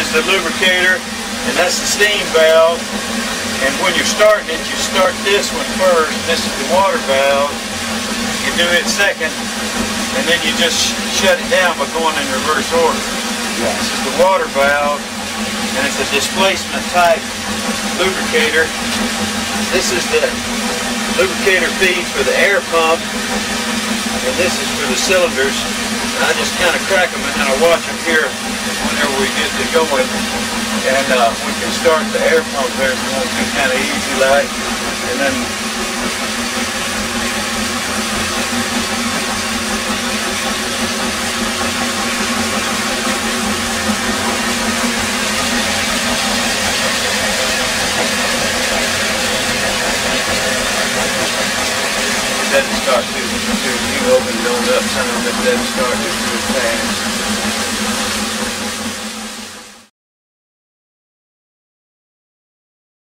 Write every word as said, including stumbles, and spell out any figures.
is the lubricator, and that's the steam valve. And when you're starting it, you start this one first. This is the water valve. You do it second, and then you just shut it down by going in reverse order. Yeah. This is the water valve, and it's a displacement type lubricator. This is the lubricator feed for the air pump, and this is for the cylinders. And I just kind of crack them and then I watch them here whenever we get to going. And uh, we can start the air pump there if we want to, kind of easy like. And then it doesn't start too, too, you open it on up some, but it doesn't start just too fast.